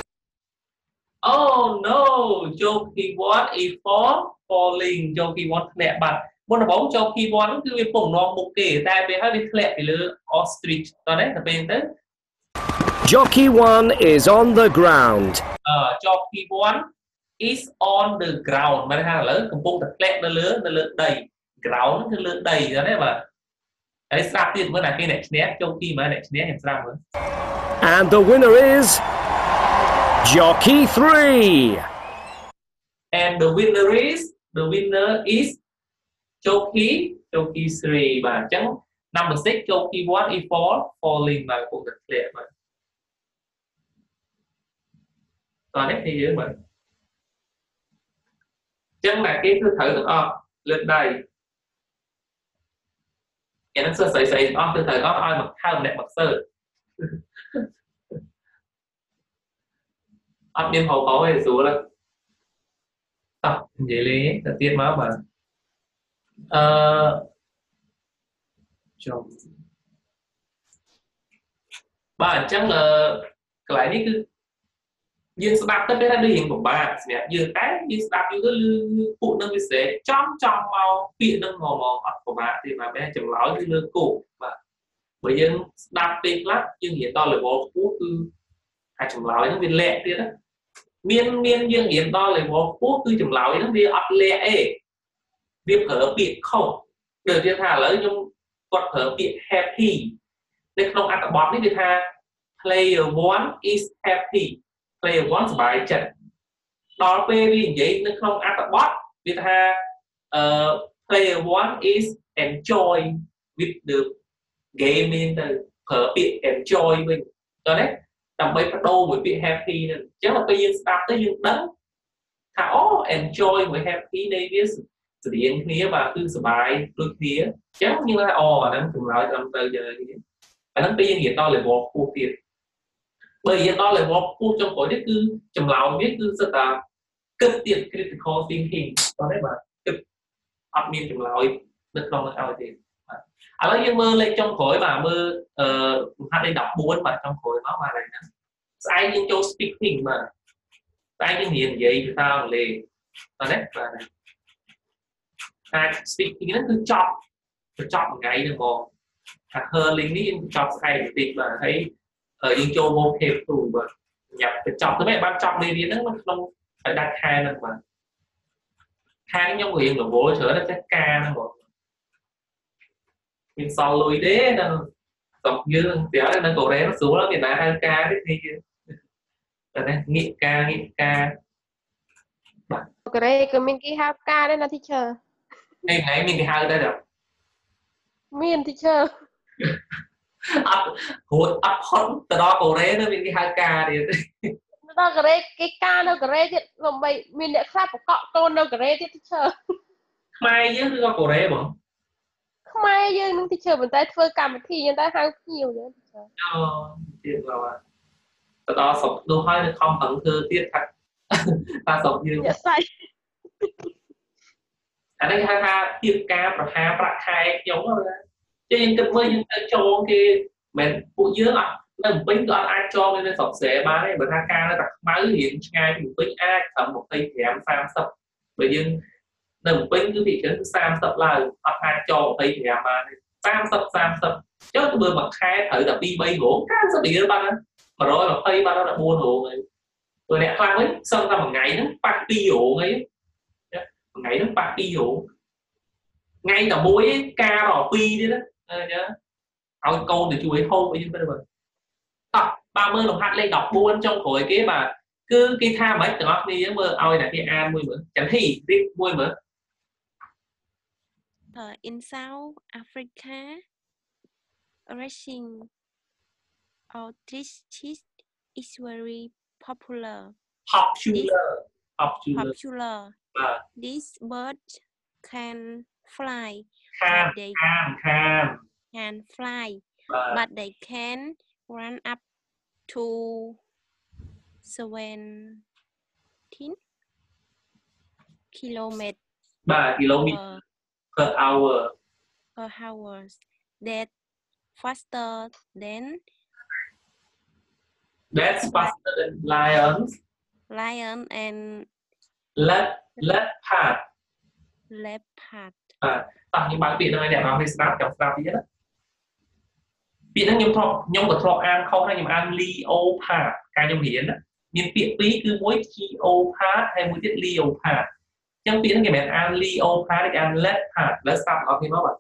Oh no, Jockey 1 is falling. Jockey 1 ធ្លាក់បាត់មុនដំបូង Jockey 1 គឺវាពងនាំមុខគេតែពេលហើយវាធ្លាក់ពីលើ ostrich តោះណាទៅពេលទៅ Jockey 1 is on the ground. Jockey 1 is on the ground មានថាឥឡូវកំពុងតែធ្លាក់នៅលើដី ground គឺលើដីអញ្ចឹងណាបាទហើយស្ដាប់ទៀតមើលណាគេអ្នកឈ្នះ Jockey មកអ្នកឈ្នះខ្ញុំស្ដាប់មើល And the winner is Jockey 3. And the winner is Jockey 3 បាទអញ្ចឹង number 6 Jockey 1 is falling បាទកំពុងតែធ្លាក់បាទតោះនេះគេយើងមើលអញ្ចឹងតែគេគឺត្រូវទាំងអស់លើកដៃគេនឹងសរសេរស្អីទាំងអស់គឺត្រូវអស់ឲ្យមកហើមអ្នកមកសើអត់មានហៅទេស្រួលហ្នឹងតោះនិយាយលេងទៅទៀតមកបាទចុះបាទអញ្ចឹងកន្លែងនេះគឺយើងស្ដាប់ទៅពេលថាដូចរៀងពិបាកសម្រាប់យើងតែយើងស្ដាប់យូរទៅលឺពួកនឹងវាស្រែចំមកពាក្យនឹងមកអត់ពិបាកទេបាទបែរចម្លើយគឺលើគោកបាទបើយើងស្ដាប់ពេលខ្លះយើងរៀនដល់ level ខ្ពស់គឺអាចចម្លើយនឹងវាលាក់ទៀតណា miên dương hiện đo level quốc cứ chừng lối nó đi up le e việc ở biệt không được việc thả lấy nhưng còn ở biệt happy đây không ăn bọt đấy việc thả player one is happy player one bài trận đó về vì vậy nó không ăn bọt việc thả player one is enjoy with the game in the ở biệt enjoy mình rồi đấy tầm mấy phát đô với việc happy nên chắc là bây giờ start tới dương đắng thả enjoy với happy đây biết sự điện kia và cứ sờ bài đôi kia chắc như là đang cùng lại làm từ giờ và nó bây giờ hiện đó là một cuộc tiền bởi hiện đó là một cuộc trong khối đấy cứ chầm lòng biết cứ rất là cấp tiền critical thinking đó đấy mà cấp admin chầm lòng được không là tiền lấy dương mơ lên trong khối và mơ hát lên đọc buôn mà trong khối nó mà này ai nhưng cho speaking mà ai nhưng hiện vậy thì sao liền đó đấy và speaking nó cứ chọc một ngày được một hơn linh đi chọc hay một tí mà thấy ở những chỗ vô kẹp tù mà nhập cái chọc tới mẹ ban chọc đi nó không phải đặt hai lần mà hai nhóm người là bố trở nó chắc ca nó một mình sau lùi đế nó tổng như téo nó cổ đấy nó xuống nó thì là 2 ca đấy thì đây nghị ca cái mình cái hai ca đấy là teacher ngày mình cái hai đây được miền teacher hụt hot từ đó cổ đấy nó mình cái 2 ca thì nó cái ca nó cái đấy làm vậy mình đã khác một cọ con đâu cái đấy teacher mai chứ có cổ đấy bọn mai chứ nhưng teacher mình tay phơi cầm thì nhân tay hai nhiều nữa tiếc rồi từ đó sọc đôi hai nó không hẳn thư tiết thật ta sọc như sai anh ấy ha tiêm ca và ha bạc hai giống rồi cho nên cái với những cái cho cái mình phụ dưới ạ nó bính gọi ai cho nên sọc sẽ ba đấy bởi ha ca nó đặt máy hiện ngay thì bính ai thầm một tay thì em sam sập bởi nhưng đừng bính cứ bị cái sam sập là hoặc hai cho một tay thì em mà sam sập chứ tôi vừa mặc khai thử là đi bay gỗ cá sao bị nó bắn mà rồi mà thấy ba nó là buồn hồ rồi nè khoan ấy xong ra một ngày nó party hộ ấy một ngày nó party hộ ngay cả mỗi ca đỏ pi đi đó nháเอาcâu để chú ý hôn với chúng ta rồi 30 đồng hát lên đọc buôn trong khối cái mà cứ cái tha mấy từ đi với mơ ơi là cái an mùi mỡ chẳng thì biết mùi mỡ in South Africa racing artists is very popular. This bird can fly. Can fly, but they can run up to 17 kilometers per hour. That's faster than lions. Lion and leopard. Tặng những bạn Việt Nam này đẹp lắm, start trong start biết đó. Việt Nam nhóm của thọ an không hay nhóm an leopard, cái nhóm hiến đó. Nhưng Việt tí cứ mỗi leopard hay mỗi tiết leopard. Trong Việt Nam cái bạn an leopard cái an leopard, let's start off thì nó bảo.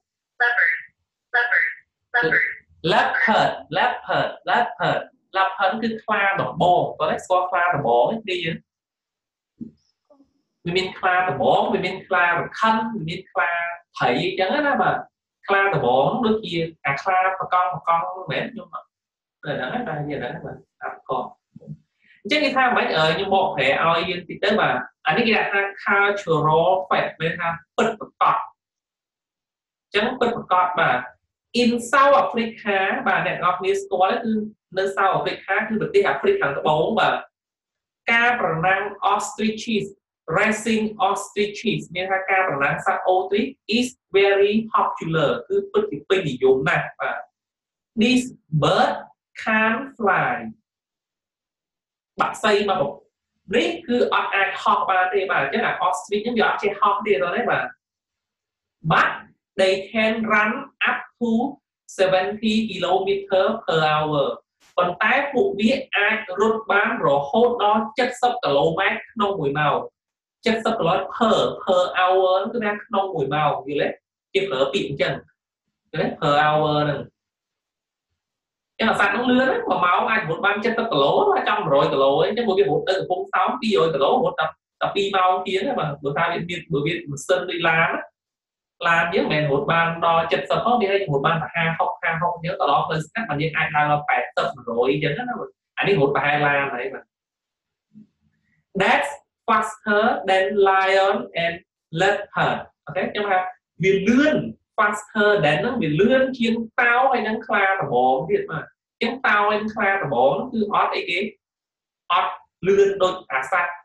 Leopard cứ khoa đỏ bò, có lẽ có khoa đỏ bò ấy đi chứ. Mình khoa đỏ bò, mình khoa đỏ khăn, mình khoa thấy chẳng đó mà khoa đỏ bò đôi kia, khoa con mẹ nhưng mà rồi đó là gì đó mà còn chắc cái thang mấy ở như bộ thể ao yên thì tới mà anh ấy đặt ra cultural fact bên ha bật cọt chẳng bật cọt mà in South Africa bà đẹp ngọc như có đấy nơi South Africaคือประเทศแอฟริกาตะวันออกmà ការប្រណាំង ostriches racing ostriches មានថាការប្រណាំងសត្វ ostrich is very popular គឺពិតជាពេញនិយមណាស់បាទ this bird can fly បាក់សីមកនេះគឺអត់អាចហោះបានទេបាទអញ្ចឹងអា ostrich ហ្នឹងវាអត់ចេះហោះទេដល់ទេបាទ but they can run up to 70 km per hour ប៉ុន្តែពួកវាអាចរត់បានរហូតដល់70 គីឡូម៉ែត្រក្នុង1ម៉ោង 70 គីឡូper hour គឺថាក្នុង1ម៉ោងយល់ទេគេប្រើពាក្យអញ្ចឹងឃើញ per hour ហ្នឹងយ៉ាងអាសត្វហ្នឹងលឿនណា1ម៉ោងអាចរត់បាន 70 គីឡូដល់ចំ 100 គីឡូអីចឹងពួកវារត់ទៅកំពង់សោម 200 គីឡូរត់ដល់ 2 ម៉ោងទៀតណាបាទបើថាវាមានម៉ាស៊ីនដូចឡានយើងមិនមែនរត់បានដល់ 70 ផងវារត់បានតែ 50 អញ្ចឹងទៅដល់ផ្លូវស្ងាត់បាទយើងអាចឡើងដល់ 80 100 អញ្ចឹងណាអានេះរត់ប្រហែលឡានហើយបាទ That's faster than lion and leopard អូខេខ្ញុំថាវាលឿន faster than ហ្នឹងវាលឿនជាងតោហើយនឹងខ្លាដំបងទៀតបាទអញ្ចឹងតោហើយនឹងខ្លាដំបងគឺអត់អីគេអត់លឿនដូចអាសត្វ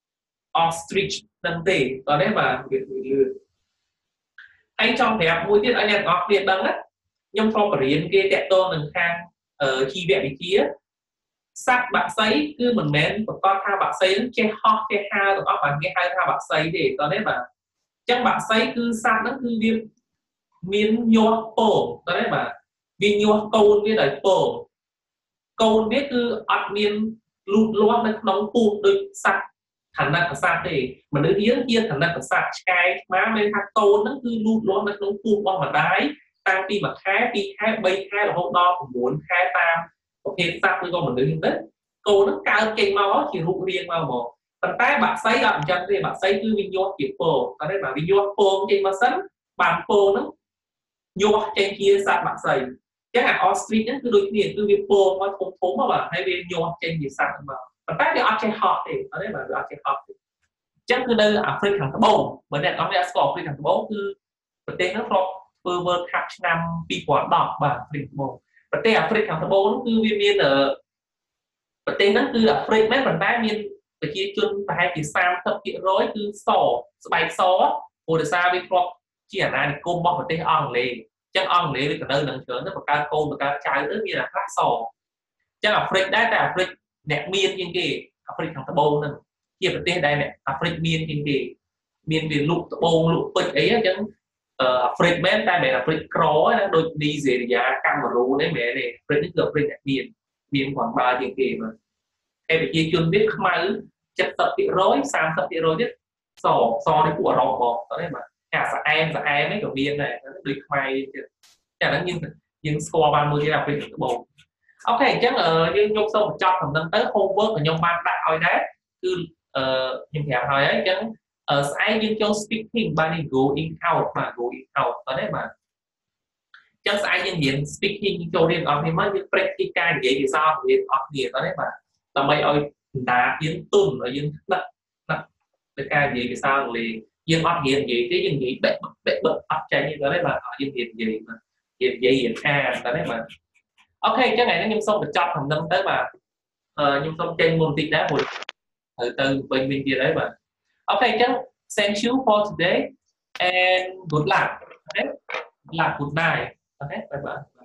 ostrich ហ្នឹងទេតោះនេះបាទវាលឿនហើយចង់ប្រាប់មួយទៀតឲ្យអ្នកទាំងអស់គ្នាដឹងណាខ្ញុំធ្លាប់បរៀនគេតាក់ទងនឹងខាងជីវវិទ្យាសត្វបក្សីគឺមិនមែនប្រកាសថាបក្សីនឹងចេះហោះចេះហើរទាំងអស់បាទគេហៅថាបក្សីទេតោះនេះបាទអញ្ចឹងបក្សីគឺសត្វហ្នឹងគឺវាមានញាស់ពងតោះនេះបាទវាញាស់កូនវាដោយពងកូនវាគឺអត់មានលូតលាស់នៅក្នុងពោះដូចសត្វឋានៈកសត្វទេមនុស្សយើងជាឋានៈកសត្វឆ្កែឆ្មាមានថាកូនហ្នឹងគឺលូតលាស់នៅក្នុងពោះរបស់ម្ដាយតាំងពី1ខែ2ខែ3ខែរហូតដល់9ខែតាមប្រភេទសត្វឬក៏មនុស្សហ្នឹងទៅកូនហ្នឹងកើតចេញមកជារូបរាងមកប៉ុន្តែបក្សីអត់អញ្ចឹងទេបក្សីគឺវាញាស់ជាពងតែនេះបាទវាញាស់ពងចេញមកសិនបានពងហ្នឹងញាស់ចេញជាសត្វបក្សីអញ្ចឹងអា ostrich ហ្នឹងគឺដូចគ្នាគឺវាពងមកធំមកបាទហើយវាញាស់ចេញជាសត្វមកប៉ុន្តែវាអត់ចេះហោះទេអត់ទេបាទវាអត់ចេះហោះទេអញ្ចឹងគឺនៅអាហ្វ្រិកខាងត្បូងបើអ្នកនរស្គាល់អាហ្វ្រិកខាងត្បូងគឺប្រទេសហ្នឹងធ្លាប់ធ្វើ World Cup ឆ្នាំ 2010 បាទអាហ្វ្រិកត្បូងប្រទេសអាហ្វ្រិកខាងត្បូងគឺវាមានប្រទេសហ្នឹងគឺអាហ្វ្រិកមែនប៉ុន្តែមានប្រជាជនប្រហែលជា 30% គឺសស្បែកសព្រោះដោយសារវាធ្លាប់ជាអាណានិគមរបស់ប្រទេសអង់គ្លេសអញ្ចឹងអង់គ្លេសវាក៏នៅនឹងច្រើនទៅបង្កើតកូនបង្កើតចៅទៅមានអាខ្លះសអញ្ចឹងអាហ្វ្រិកដែរតែអាហ្វ្រិកអ្នកមានជាងគេអាហ្វ្រិកខាងត្បូងហ្នឹងជាប្រទេសដែលអ្នកអាហ្វ្រិកមានជាងគេមានវាលក់ត្បូងលក់ពេជ្រអីអញ្ចឹងអាហ្វ្រិកមែនតែមិនអាហ្វ្រិកក្រណាដូចនីហ្សេរីយ៉ាកាមេរូនទេមែនទេអាហ្វ្រិកនេះគឺអាហ្វ្រិកអ្នកមានគាត់បើជាងគេបាទហើយប្រជាជនវាខ្មៅ 70% 30% ទៀតសនេះពួកអឺរ៉ុបបងតើទេបាទអាស្អែមហ្នឹងក៏មានដែរដូចខ្មែរទៀតតែហ្នឹងយើងស្គាល់បានមួយទៀតអាហ្វ្រិកត្បូងអូខេអញ្ចឹងយើងយកសូមបញ្ចប់ដំណឹងទៅ homework របស់ខ្ញុំបានដាក់ឲ្យដែរគឺខ្ញុំប្រាប់ហើយអញ្ចឹងស្អែកយើងចូល speaking បាន going out បាទ going out តើទេបាទអញ្ចឹងស្អែកយើងរៀន speaking ចូលរៀនអស់គ្នាមកយើង practice ការនិយាយភាសាអង់គ្លេសអស់គ្នាតើទេបាទដើម្បីឲ្យបណ្ដាយើងទុនឲ្យយើងដឹកទៅការនិយាយភាសាអង់គ្លេសយើងអត់រៀននិយាយទេយើងនិយាយបែកអត់ចេញទេតើទេបាទយើងរៀននិយាយបាទរៀនអានតើទេបាទអូខេអញ្ចឹងថ្ងៃនេះខ្ញុំសូមបញ្ចប់ដំណឹងទៅបាទខ្ញុំសូមចេញមុនបន្តិចដែរព្រោះទៅវិញទៀតហើយបាទអូខេអញ្ចឹង thank you for today and good luck okay good luck good night okay bye bye